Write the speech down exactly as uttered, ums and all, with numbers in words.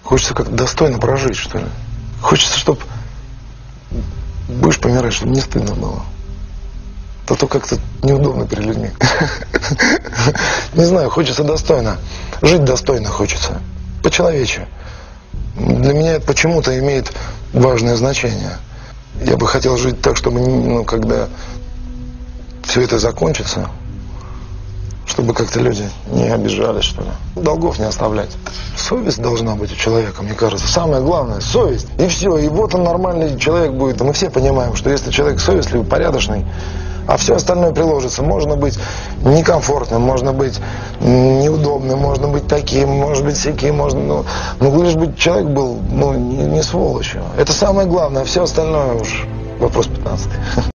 Хочется как-то достойно прожить, что ли. Хочется, чтобы будешь помирать, чтобы не стыдно было. А то как-то неудобно перед людьми. Не знаю, хочется достойно. Жить достойно хочется. По-человече. Для меня это почему-то имеет важное значение. Я бы хотел жить так, чтобы, ну, когда все это закончится, чтобы как-то люди не обижались, что ли. Долгов не оставлять. Совесть должна быть у человека, мне кажется. Самое главное – совесть. И все. И вот он нормальный человек будет. И мы все понимаем, что если человек совестливый, порядочный, а все остальное приложится. Можно быть некомфортным, можно быть неудобным, можно быть таким, может быть всяким, можно, ну, ну лишь бы человек был, ну, не, не сволочью. Это самое главное, а все остальное уж вопрос пятнадцатый.